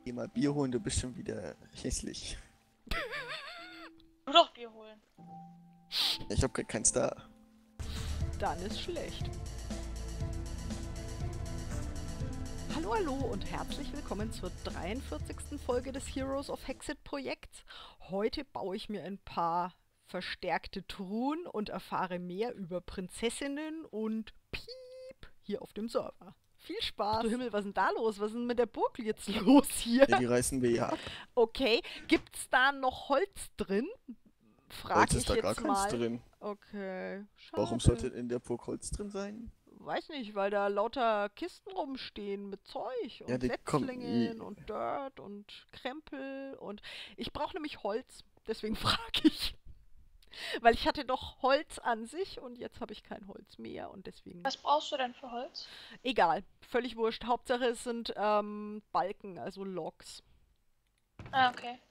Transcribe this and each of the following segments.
Geh mal Bier holen, du bist schon wieder hässlich. Nur doch Bier holen. Ich hab grad keins da. Dann ist schlecht. Hallo, hallo und herzlich willkommen zur 43. Folge des Heroes of Hexit Projekts. Heute baue ich mir ein paar verstärkte Truhen und erfahre mehr über Prinzessinnen und Piep hier auf dem Server. Viel Spaß. Du Himmel, was ist denn da los? Was ist denn mit der Burg jetzt los hier? Ja, die reißen wir ja ab. Okay, gibt's da noch Holz drin? Frag Holz ich ist da jetzt gar keins mal. drin. Okay, schade. Warum sollte in der Burg Holz drin sein? Weiß nicht, weil da lauter Kisten rumstehen mit Zeug und Ja, die kommen- Setzlingen und Dirt und Krempel und ich brauche nämlich Holz, deswegen frage ich. Weil ich hatte doch Holz an sich und jetzt habe ich kein Holz mehr und deswegen... Was brauchst du denn für Holz? Egal, völlig wurscht. Hauptsache es sind Balken, also Logs. Ah, okay.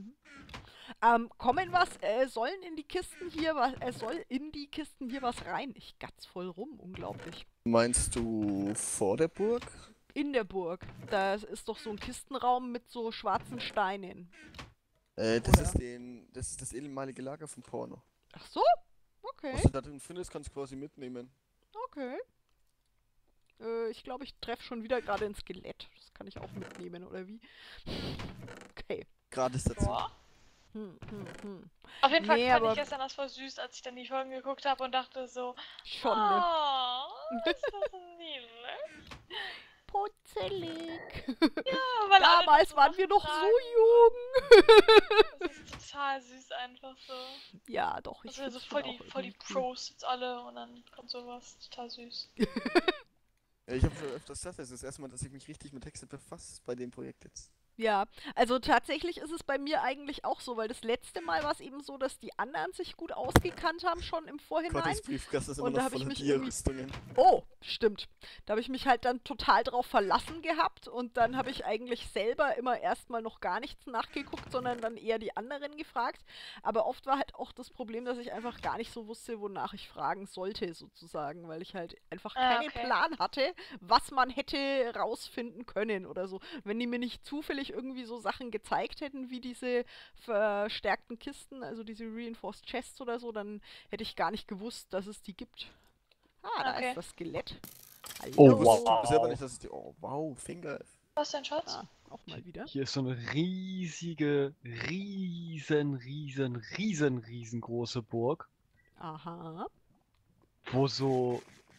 Sollen in die Kisten hier was, soll in die Kisten hier was rein? Ich gatz voll rum, unglaublich. Meinst du vor der Burg? In der Burg. Da ist doch so ein Kistenraum mit so schwarzen Steinen. Das ist das ehemalige Lager vom Porno. Ach so? Okay, Was du da drin findest, kannst du quasi mitnehmen. okay. Ich glaube, ich treffe schon wieder gerade ein Skelett. Das kann ich auch mitnehmen, oder wie? Okay. Gratis dazu. Boah. Hm. Auf jeden Fall Nee, fand aber- ich gestern das voll süß, als ich dann die Folgen geguckt habe und dachte so, Schon, ne? oh, ist das niedlich. Putzelig. Ja, weil alle Damals so waren wir noch Sachen so jung. Das ist total süß einfach so. Ja, doch, ich Also find's so schon voll die irgendwie cool. Pros jetzt alle und dann kommt sowas total süß. Ja, ich habe schon öfters gesagt, das ist das erste Mal, dass ich mich richtig mit Hexe befasse bei dem Projekt jetzt. Ja, also tatsächlich ist es bei mir eigentlich auch so, weil das letzte Mal war es eben so, dass die anderen sich gut ausgekannt haben schon im Vorhinein. Gottes Briefkasten ist immer Und da noch hab ich voller mich irgendwie- Tierrüstungen. Oh, stimmt. Da habe ich mich halt dann total drauf verlassen gehabt und dann habe ich eigentlich selber immer erstmal noch gar nichts nachgeguckt, sondern dann eher die anderen gefragt. Aber oft war halt auch das Problem, dass ich einfach gar nicht so wusste, wonach ich fragen sollte, sozusagen, weil ich halt einfach Ah, keinen okay. Plan hatte, was man hätte rausfinden können oder so. Wenn die mir nicht zufällig irgendwie so Sachen gezeigt hätten, wie diese verstärkten Kisten, also diese Reinforced Chests oder so, dann hätte ich gar nicht gewusst, dass es die gibt. Ah, da Okay. ist das Skelett. Hallo. Oh, Ich wusste wow. selber nicht, dass es die. Oh, wow, Finger. Was denn, Schatz? Ah, auch mal wieder. Hier ist so eine riesengroße Burg, Aha. wo so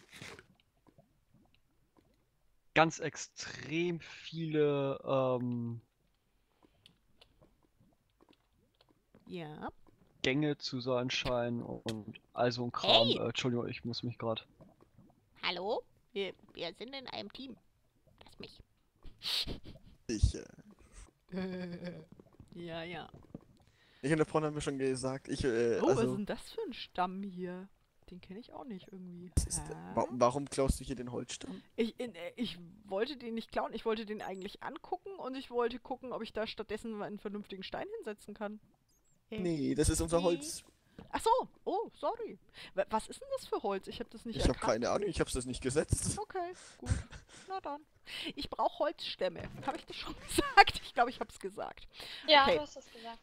ganz extrem viele Ja. Gänge zu sein scheinen und all so ein Kram. Hey! Entschuldigung, ich muss mich gerade. Hallo? Wir sind in einem Team. Lass mich. Ich Ja. und der Porno haben mir schon gesagt, Oh, was ist also, denn das für ein Stamm hier? Den kenne ich auch nicht irgendwie. warum klaust du hier den Holzstamm? Ich wollte den nicht klauen, ich wollte den eigentlich angucken und ich wollte gucken, ob ich da stattdessen mal einen vernünftigen Stein hinsetzen kann. Nee, das ist unser Nee. Holz. Ach so, oh, sorry. Was ist denn das für Holz? Ich habe das nicht Ich habe erkannt. keine Ahnung, ich hab's das nicht gesetzt. Okay, gut. Na dann. Ich brauche Holzstämme. Habe ich das schon gesagt? Ich glaube, ich habe es gesagt. Ja, Okay. du hast das gesagt.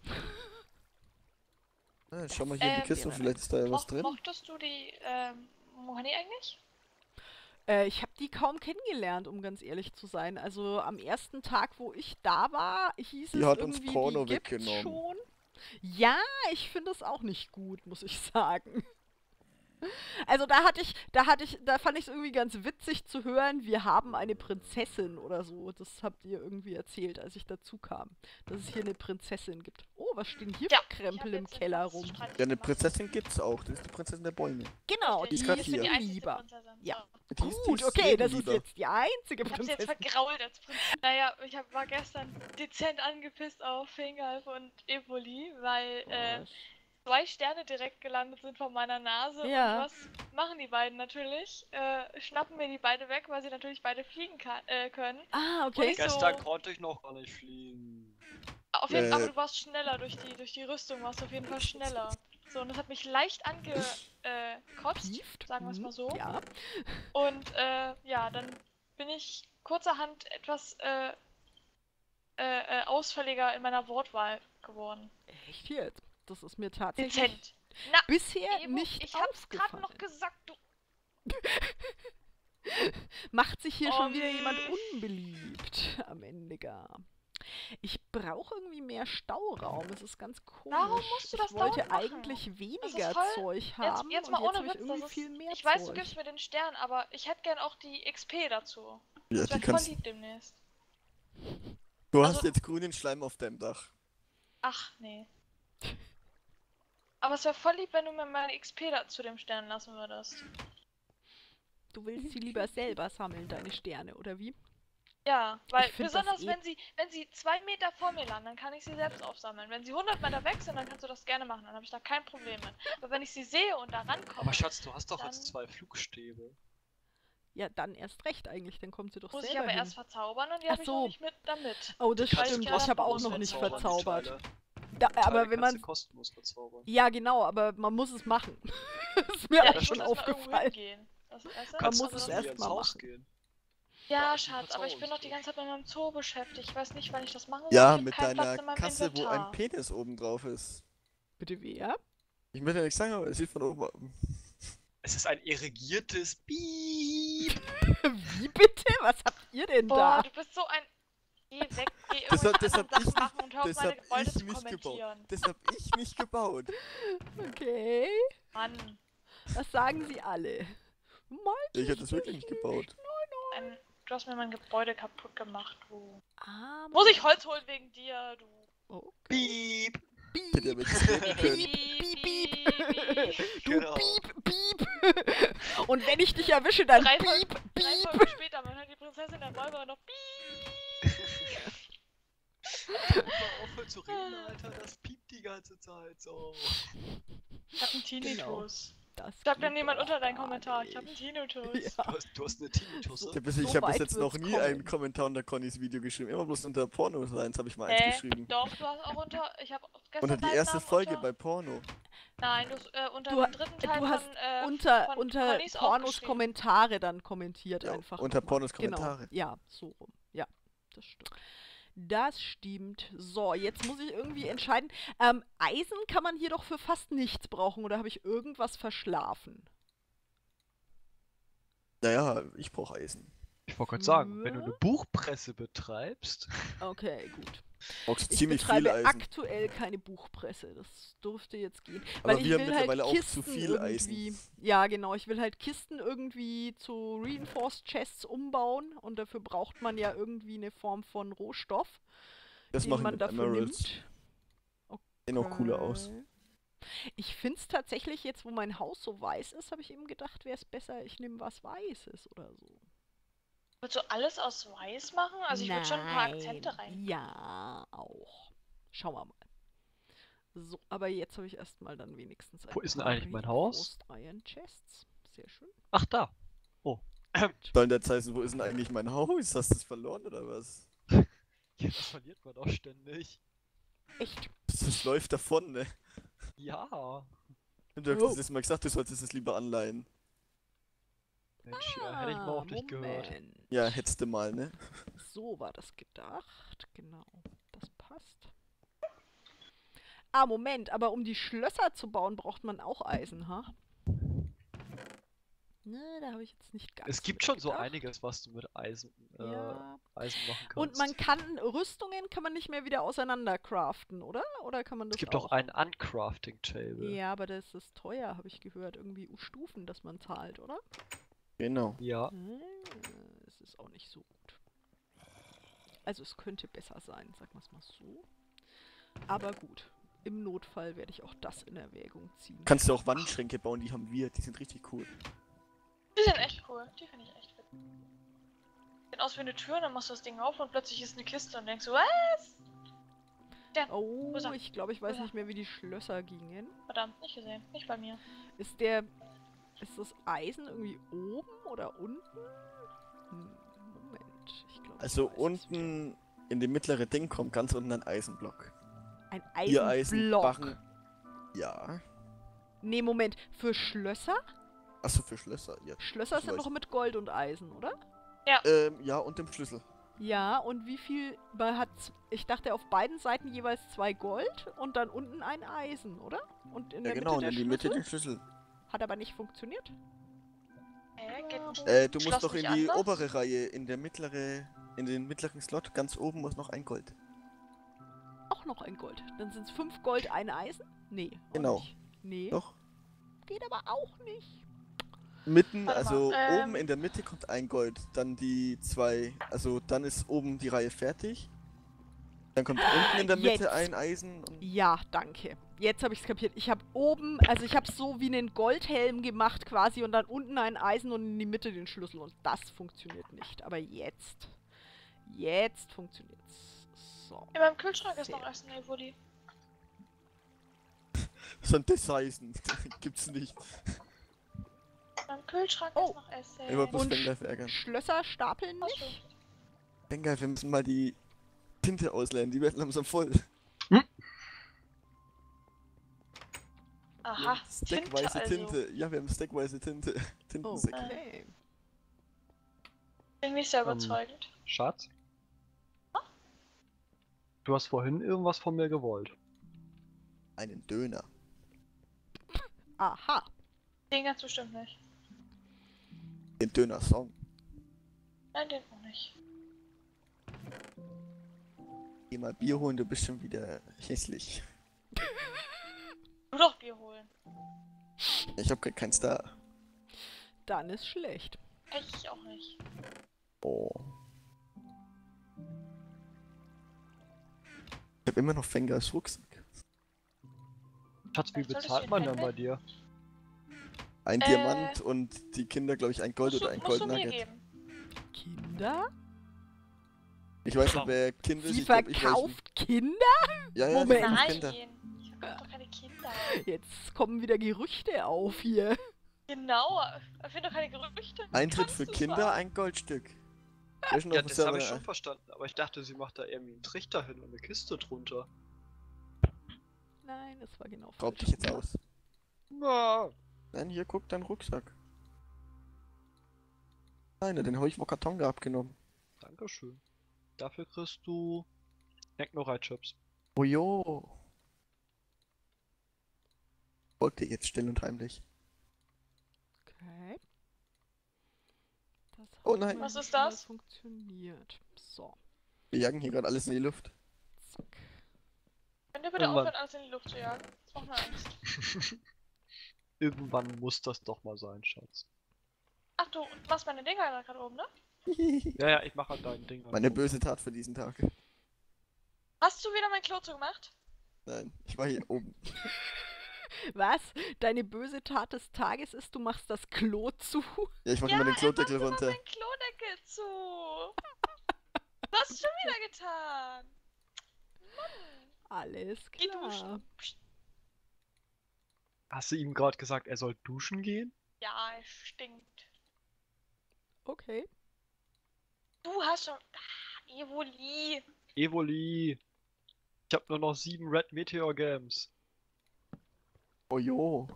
Schau mal hier in die Kiste, wäre vielleicht ist da ja was drin. Mochtest du die Mohani eigentlich? Ich habe die kaum kennengelernt, um ganz ehrlich zu sein. Also am ersten Tag, wo ich da war, hieß Die es hat uns irgendwie, Porno die gibt's weggenommen. schon. Ja, ich finde es auch nicht gut, muss ich sagen. Also da fand ich es irgendwie ganz witzig zu hören, wir haben eine Prinzessin oder so. Das habt ihr irgendwie erzählt, als ich dazu kam. Dass es hier eine Prinzessin gibt. Oh, was stehen hier Ja, für Krempel im Keller rum? Ja, eine Prinzessin gibt's auch, das ist die Prinzessin der Bäume. Genau, Die die ist grad ist hier. mir einzige lieber. Prinzessin. Ja. So. Die Gut, ist okay, das ist lieber. jetzt die einzige Ich hab's jetzt Prinzessin. vergrault als Prinzessin. Naja, war gestern dezent angepisst auf Fingalf und Evoli, weil Was? 2 Sterne direkt gelandet sind von meiner Nase. Ja. Und was machen die beiden natürlich? Schnappen mir die beide weg, weil sie natürlich beide fliegen können. Ah, okay. Und ich so- Gestern konnte ich noch gar nicht fliegen. Auf jeden Fall, Äh. aber du warst schneller durch die Rüstung, warst du auf jeden Fall schneller. So, und das hat mich leicht angekotzt, Pieft. sagen wir es mal so. Ja. Und ja, dann bin ich kurzerhand etwas ausfälliger in meiner Wortwahl geworden. Echt jetzt? Das ist mir tatsächlich Dezent. Na, bisher Evo, nicht ich hab's gerade aufgefallen. noch gesagt, du. Macht sich hier schon wieder jemand unbeliebt am Ende gar. Ich brauche irgendwie mehr Stauraum. Es ist ganz komisch. Warum musst du das ich wollte dauernd machen? eigentlich weniger voll- Zeug haben Jetzt und mal jetzt ohne habe ich Witz, irgendwie das ist, viel mehr ich weiß, du Zeug. gibst mir den Stern, aber ich hätte gern auch die XP dazu. Ja, Das die wäre voll kannst. lieb demnächst. Du Also- hast jetzt grünen Schleim auf deinem Dach. Ach, nee. Aber es wäre voll lieb, wenn du mir meine XP zu dem Stern lassen würdest. Du willst sie lieber selber sammeln, deine Sterne, oder wie? Ja, weil Ich find das besonders eh- wenn sie 2 Meter vor mir landen, dann kann ich sie selbst aufsammeln. Wenn sie 100 Meter weg sind, dann kannst du das gerne machen, dann habe ich da kein Problem mit. Aber wenn ich sie sehe und da rankomme, Aber Schatz, du hast doch Dann- jetzt 2 Flugstäbe. Ja, dann erst recht eigentlich. Dann kommt sie doch muss ich selber aber hin. erst verzaubern und die Ach habe ich so. noch nicht mit damit. Oh, das Weil stimmt. ich Ich habe auch bloß noch nicht verzaubern, verzaubert. Da, aber wenn man... kostenlos verzaubern. Ja, genau, aber man muss es machen. ist mir Ja, auch ich schon muss erst mal irgendwo aufgefallen. hingehen. Das, weißt du? Man muss Also es das- erst ins mal Haus machen. gehen. Ja, Schatz, aber ich bin doch die ganze Zeit mit meinem Zoo beschäftigt. Ich weiß nicht, wann ich das machen soll. Ja, Ich hab mit keinen Platz deiner in meinem Kasse, wo Inventar. ein Penis oben drauf ist. Bitte wer? Ich möchte ja nichts sagen, aber es sieht von oben. Es ist ein irrigiertes Piep. Wie bitte? Was habt ihr denn Boah, da? du bist so ein... Geh weg, geh Das irgendwelche hab- das anderen hab ich Sachen nicht- machen und hör auf das meine hab Gebäude ich zu nicht gebaut. kommentieren. Das hab ich nicht gebaut. Okay. Mann, Was sagen sie alle? Meinte Ich hab das wirklich nicht gebaut. du hast mir mein Gebäude kaputt gemacht, du. Ah, Muss ich Holz holen wegen dir, du. Okay. Piep. Hätte aber jetzt leben können. Piep, piep. Du Genau. piep, piep. Und wenn ich dich erwische, dann Drei piep, Drei piep. Folgen später, man hört die Prinzessin der Räuber noch piep. Aufhört zu reden, Alter. Das piept die ganze Zeit so. Ich hab einen Tinnitus. Das Schreibt dann geht jemand doch unter deinen gar Kommentar, ich hab einen nicht. Tinnitus. Ja. Du hast eine Tinnitus. Ich So habe bis weit jetzt noch wird's nie kommen. einen Kommentar unter Connys Video geschrieben. Immer bloß unter Porno-Seins habe ich mal eins geschrieben. Doch, du hast auch unter. Ich hab gestern Unter die deinen erste Namen Folge unter, bei Porno. Nein, du hast unter Du, dem dritten Teil du hast von, unter von Connys auch Pornos geschrieben. Kommentare dann kommentiert Ja, einfach. unter nochmal. Pornos Kommentare. Genau. Ja, so rum. Ja, das stimmt. Das stimmt. So, jetzt muss ich irgendwie entscheiden. Eisen kann man hier doch für fast nichts brauchen, oder habe ich irgendwas verschlafen? Naja, ich brauche Eisen. Ich wollte gerade sagen, wenn du eine Buchpresse betreibst. Okay, gut. Brauchst Ich ziemlich viel betreibe Eisen. aktuell keine Buchpresse. Das dürfte jetzt gehen. Aber Weil ich wir haben will halt mittlerweile auch Kisten zu viel Eisen. irgendwie. Ja, genau. Ich will halt Kisten irgendwie zu Reinforced Chests umbauen. Und dafür braucht man ja irgendwie eine Form von Rohstoff, Das den machen man mit dafür Emeralds. nimmt. Sehen auch cooler aus. Okay. Ich finde es tatsächlich, jetzt wo mein Haus so weiß ist, habe ich eben gedacht, wäre es besser, ich nehme was Weißes oder so. Willst du alles aus Weiß machen? Also ich würde schon ein paar Akzente Nein. rein. Ja, auch. Schauen wir mal. So, aber jetzt habe ich erstmal dann wenigstens ein Wo ist denn paar eigentlich mein Haus? Reinforced Iron Chests. Sehr schön. Ach, da. Soll das heißen, wo ist denn eigentlich mein Haus? Hast du es verloren oder was? Ja, das verliert man doch ständig. Echt? Das läuft davon, ne? Ja. Du hast Oh. letztes Mal gesagt, du solltest es lieber anleihen. Mensch, hätte ich mal auf dich gehört. Moment. Ja, hättest du mal, ne? So war das gedacht. Genau. Das passt. Ah, Moment. Aber um die Schlösser zu bauen, braucht man auch Eisen, ha? Ne, da habe ich jetzt nicht ganz Es gibt schon so gedacht. einiges, was du mit Eisen, Ja. Eisen machen kannst. Und man kann Rüstungen kann man nicht mehr wieder auseinander craften, oder? Oder kann man das Es gibt auch ein Uncrafting-Table. Ja, aber das ist teuer, habe ich gehört. Irgendwie Stufen, dass man zahlt, oder? Genau. Ja. Es ist auch nicht so gut. Also es könnte besser sein, sagen wir es mal so. Aber gut. Im Notfall werde ich auch das in Erwägung ziehen. Kannst du auch Wandschränke bauen, die haben wir. Die sind richtig cool. Die sind echt cool. Die finde ich echt witzig. Sieht aus wie eine Tür, dann machst du das Ding auf und plötzlich ist eine Kiste und denkst so, was? Oh, Wo ist er? ich glaube, ich Wo weiß ist er? nicht mehr, wie die Schlösser gingen. Verdammt, nicht gesehen. Nicht bei mir. Ist das Eisen irgendwie oben oder unten? Moment, ich glaube. Also unten in dem mittleren Ding kommt ganz unten ein Eisenblock. Ein Ihr Eisenblock. Eisenbarren. Ja. Nee, Moment. Für Schlösser? Achso, für Schlösser. Ja. Schlösser Ich sind weiß. noch mit Gold und Eisen, oder? Ja, und dem Schlüssel. Ja, und wie viel man hat? Ich dachte auf beiden Seiten jeweils 2 Gold und dann unten ein Eisen, oder? Und in Ja, der genau, Mitte und der in die Mitte Schlüssel? den Schlüssel. Hat aber nicht funktioniert. Geht ein Du musst Schloss doch in nicht die anders? obere Reihe, in den mittleren Slot, ganz oben muss noch ein Gold. Auch noch ein Gold. Dann sind es 5 Gold, ein Eisen? Nee, auch Genau. nicht. Nee, Doch. geht aber auch nicht. Mitten, Warte mal, also oben in der Mitte kommt ein Gold, dann die zwei, also dann ist oben die Reihe fertig. Dann kommt unten in der Mitte Jetzt. ein Eisen und Ja, danke. Jetzt habe ich es kapiert. Ich habe oben, also ich habe so wie einen Goldhelm gemacht quasi und dann unten ein Eisen und in die Mitte den Schlüssel. Und das funktioniert nicht. Aber jetzt. Jetzt funktioniert's. So. In meinem Kühlschrank ist Fair. noch Essen, Evoli. so ein Deseisen. Gibt's nicht. In meinem Kühlschrank Oh. ist noch Essen. Ich muss Und Fengleif ärgern. Schlösser stapeln Ach nicht? so. Fengleif, wir müssen mal die Tinte ausleihen, die werden langsam voll. Aha, Stackweise Tinte also. Tinte. Ja, wir haben stackweise Tinte. Tintensäcke. Okay. Bin nicht sehr überzeugend. Schatz? Du hast vorhin irgendwas von mir gewollt. Einen Döner. Aha. Den ganz bestimmt nicht. Den Döner-Song. Nein, den auch nicht. Geh mal Bier holen, du bist schon wieder hässlich. Du doch Bier holen. Ich hab grad keins da. Dann ist schlecht. Ich auch nicht. Oh. Ich hab immer noch Fengers Rucksack. Schatz, wie Soll ich bezahlt den man denn Fenster- bei dir? Ein Diamant und die Kinder, glaube ich, ein Gold oder ein Musst du mir Goldnugget. geben. Kinder? Ich weiß nicht, wer Kind ist. Sie Ich glaub, ich weiß nicht. verkauft Kinder? Ja, ja, Moment. die verkauft Nein, Kinder. ich hab doch keine Kinder. Jetzt kommen wieder Gerüchte auf hier. Genau, ich finde doch keine Gerüchte. Eintritt Kannst für du's Kinder, sagen? ein Goldstück. Wer schon Ja, auf dem das Server habe ich eine- schon verstanden, aber ich dachte, sie macht da irgendwie einen Trichter hin und eine Kiste drunter. Nein, das war genau Raub falsch. dich jetzt aus. Ja. Nein, hier, guck, dein Rucksack. Nein, den habe ich vom Karton abgenommen. Dankeschön. Dafür kriegst du Snack-No-Chips. Oh jo. Folgt dir jetzt still und heimlich. Okay. Das Oh hat nein. mal Was ist nicht mal das? Funktioniert. So. Wir jagen hier gerade alles in die Luft. Zack. Könnt ihr bitte Irgendwann- aufhören, alles in die Luft zu jagen? Das macht mir Angst. Irgendwann muss das doch mal sein, Schatz. Ach, du machst meine Dinger da gerade oben, ne? Ja, ja, ich mache halt dein Ding. Meine böse Tat für diesen Tag. Hast du wieder mein Klo zugemacht? Nein, ich war hier oben. Was? Deine böse Tat des Tages ist, du machst das Klo zu? Ja, ich mach Ja, immer den er Klodeckel macht immer runter. meinen Klodeckel zu. Was hast du schon wieder getan? Alles Geh klar. duschen. Psst. Hast du ihm gerade gesagt, er soll duschen gehen? Ja, es stinkt. Okay. Du hast schon... Ah, Evoli. Evoli! Ich habe nur noch 7 Red Meteor Games. Oh jo.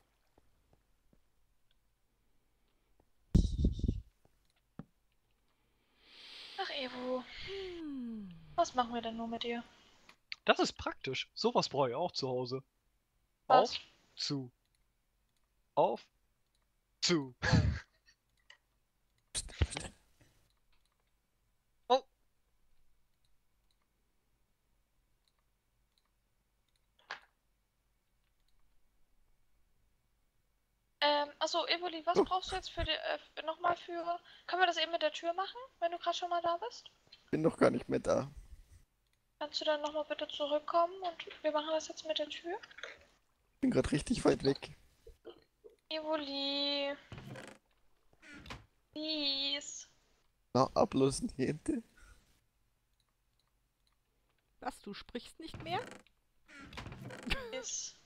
Ach, Evo. Hm. Was machen wir denn nur mit dir? Das ist praktisch. Sowas brauche ich auch zu Hause. Was? Auf, zu. Auf, zu. Psst, psst. Achso, Evoli, was Oh. brauchst du jetzt für die, nochmal für... Können wir das eben mit der Tür machen, wenn du gerade schon mal da bist? Bin doch gar nicht mehr da. Kannst du dann nochmal bitte zurückkommen und wir machen das jetzt mit der Tür? Bin gerade richtig weit weg. Evoli. Please. Na, ablos niente. Was, du sprichst nicht mehr? Please.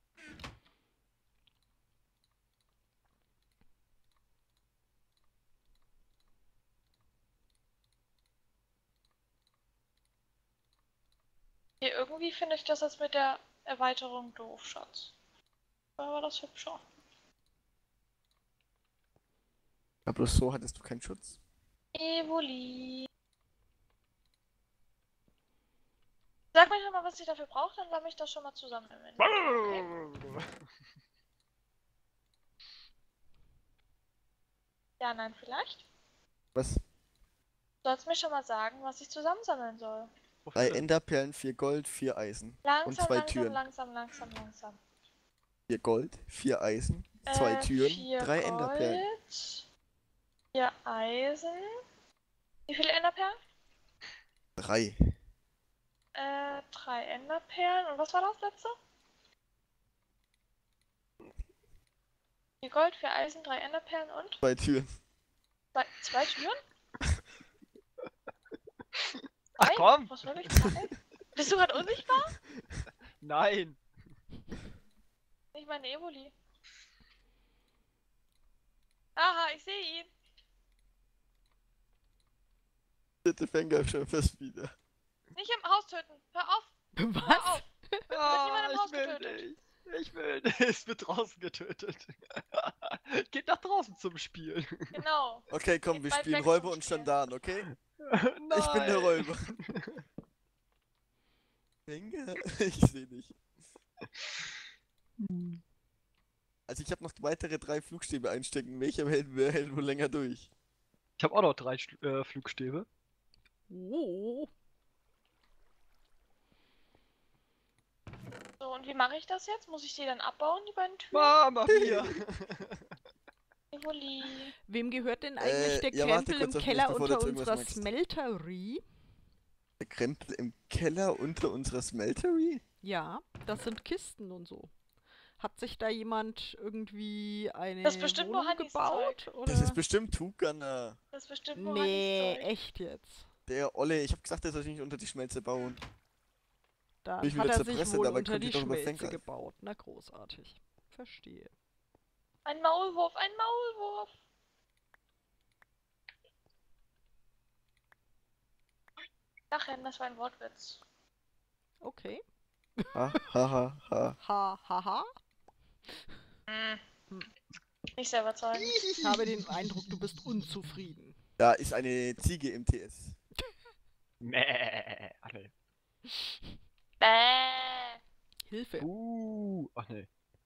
Hier, irgendwie finde ich das jetzt mit der Erweiterung doof, Schatz. Aber das hübscher. Ja, bloß so hattest du keinen Schutz. Evoli. Sag mir doch mal, was ich dafür brauche, dann sammle ich das schon mal zusammen. Okay? Ja, nein, vielleicht? Was? Du sollst mir schon mal sagen, was ich zusammensammeln soll. 3 Wofür? Enderperlen, 4 Gold, 4 Eisen. Langsam, 2 langsam, Türen. langsam. 4 Gold, 4 Eisen, 2 Türen, 4 3 Enderperlen. Gold, 4 Eisen. Wie viele Enderperlen? 3. 3 Enderperlen. Und was war das letzte? 4 Gold, 4 Eisen, 3 Enderperlen und 2 Türen. 2 Türen? Ach komm! Was soll ich sagen? Bist du gerade unsichtbar? Nein! Ich meine Evoli. Aha, ich sehe ihn. Bitte Fänger schon fast wieder. Nicht im Haus töten. Hör auf. Hör Was? auf. Ah, niemand im Haus ich will getötet. nicht! Ich will nicht! Es wird draußen getötet. Geht nach draußen zum Spiel. Genau. Okay, komm, Geht wir bald spielen weg Räuber vom und Spiel. Gendarm, okay? Nein! Ich bin der Räuber. Fänger? Ich sehe nicht. Also ich habe noch weitere 3 Flugstäbe einstecken. Welcher hält wohl länger durch? Ich habe auch noch 3 Flugstäbe. Oh. So, und wie mache ich das jetzt? Muss ich die dann abbauen, die beiden Türen? Mama mia! Evoli. Wem gehört denn eigentlich der ja, warte Krempel im kurz auf mich, Keller bevor du unter jetzt irgendwas unserer machst. Smelterie? Der Krempel im Keller unter unserer Smeltery? Ja, das sind Kisten und so. Hat sich da jemand irgendwie eine Das ist bestimmt nur Wohnung Hannis gebaut? Oder? Das ist bestimmt Tukana. Das ist bestimmt nur Nee, Hannis Zeug. echt jetzt. Der Olle, ich habe gesagt, der soll sich nicht unter die Schmelze bauen. Dann Bin ich hat wieder er sich zerpresst, wohl dabei unter kommt die die doch über Schmelze Fenker. gebaut. Na großartig. Verstehe. Ein Maulwurf, ein Maulwurf. Lachen, das war ein Wortwitz. Okay. Ha, ha, ha, ha. Ha, ha, ha. Hm. Nicht sehr überzeugend. Ich habe den Eindruck, du bist unzufrieden. Da ist eine Ziege im TS. Mäh. Ach nee. Bäh. Hilfe. Ach nee.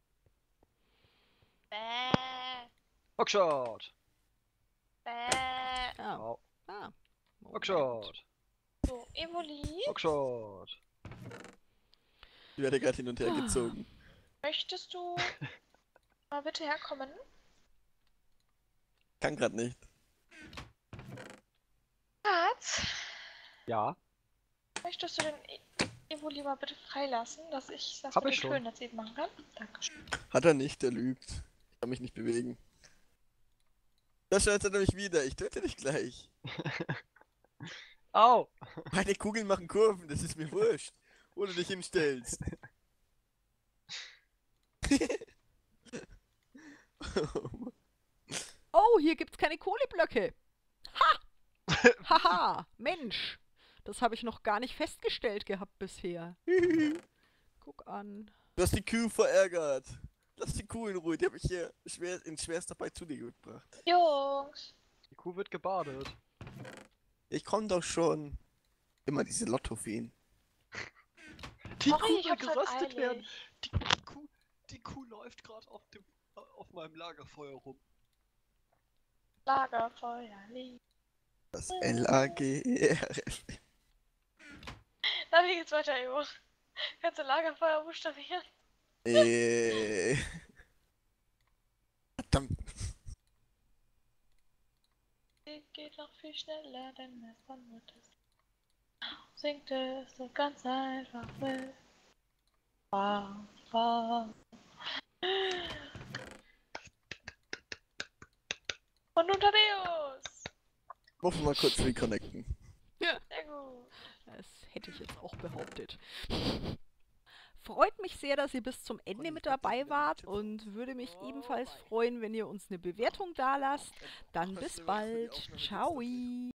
Bäh. Hookshot! Bäh. Ah, Au. ah. Moment. Hookshot! So, Evoli, Hookshot! Ich werde gerade hin und her gezogen. möchtest du mal bitte herkommen? Kann gerade nicht. Schatz, Ja, möchtest du den Evoli mal bitte freilassen, dass ich das Hab mit ich den schon. Türen jetzt eben machen kann? Dankeschön. Hat er nicht, der lügt. Ich kann mich nicht bewegen. Da stellt er mich wieder. Ich töte dich gleich. Au! Meine Kugeln machen Kurven, das ist mir wurscht. Wo du dich hinstellst. Oh, hier gibt's keine Kohleblöcke. Ha! Haha, Mensch. Das habe ich noch gar nicht festgestellt gehabt bisher. Guck an. Du hast die Kuh verärgert. Lass die Kuh in Ruhe, die habe ich hier in schwerster Arbeit zu dir gebracht. Jungs, Die Kuh wird gebadet. Ich komm doch schon. Immer diese Lottofeen. Die sorry, Kuh ich will hab's halt geröstet werden. eilig. Die Kuh läuft gerade auf meinem Lagerfeuer rum. Lagerfeuer liegt. Das LAGERF. Na, wie geht's weiter, Evo? Kannst du Lagerfeuer buchstabieren? Verdammt. Sie geht noch viel schneller, denn es wandert es. Singt es so ganz einfach mit. Und nun Thaddeus! Hoffen wir mal kurz reconnecten. Sehr gut. Das hätte ich jetzt auch behauptet. Freut mich sehr, dass ihr bis zum Ende mit dabei wart und würde mich ebenfalls freuen, wenn ihr uns eine Bewertung dalasst. Dann bis bald. Ciao.